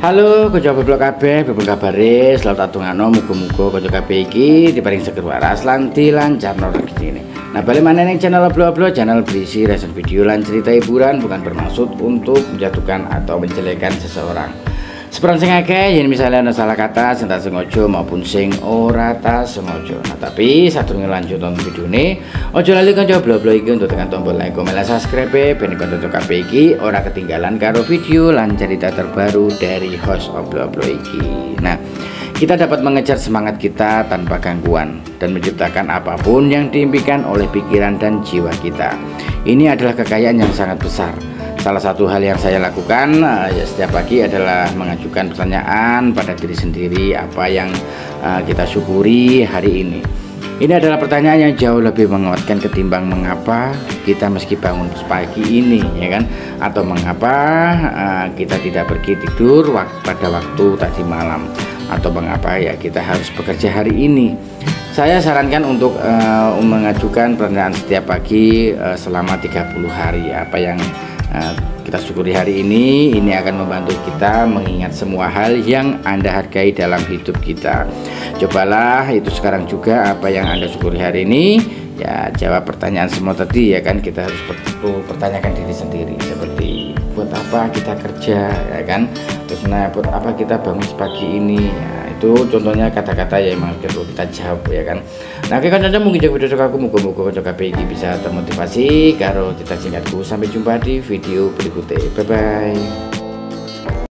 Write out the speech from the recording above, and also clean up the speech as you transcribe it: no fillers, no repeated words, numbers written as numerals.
Halo, kanca beblok kabeh, bebel kabare, selalu atungano muga-muga kanca kabeh iki diparing seger waras lan dilancarno rezekine. Nah, bali maneh ning channel Oblo-Oblo, channel berisi reaction video lan cerita hiburan, bukan bermaksud untuk menjatuhkan atau menjelekkan seseorang. Seperti sing akeh yen misalnya ana salah kata sing tak sengaja maupun sing ora tak sengaja. Nah, tapi sadurunge lanjut nonton videone, aja lali kanca Oblo-Oblo iki untuk tekan tombol like, komen, lan subscribe ben kanca kabeh iki ora ketinggalan karo video lan cerita terbaru dari host Oblo-Oblo iki. Nah, kita dapat mengejar semangat kita tanpa gangguan dan menciptakan apapun yang diimpikan oleh pikiran dan jiwa kita. Ini adalah kekayaan yang sangat besar. Salah satu hal yang saya lakukan ya setiap pagi adalah mengajukan pertanyaan pada diri sendiri, apa yang kita syukuri hari ini. Ini adalah pertanyaan yang jauh lebih menguatkan ketimbang mengapa kita meski bangun pagi ini, ya kan? Atau mengapa kita tidak pergi tidur pada waktu tadi malam, atau mengapa ya kita harus bekerja hari ini. Saya sarankan untuk mengajukan pertanyaan setiap pagi selama 30 hari. Apa yang kita syukuri hari ini akan membantu kita mengingat semua hal yang Anda hargai dalam hidup kita. Cobalah itu sekarang juga, apa yang Anda syukuri hari ini, ya jawab pertanyaan semua tadi, ya kan. Kita harus pertanyakan diri sendiri, seperti buat apa kita kerja, ya kan, terus buat apa kita bangun pagi ini, ya, itu contohnya kata-kata yang memang perlu kita jawab, ya kan. Nah, oke kanca, mungkin video aku muga-muga kanca kabeh iki bisa termotivasi karo cita singkatku. Sampai jumpa di video berikutnya, bye bye.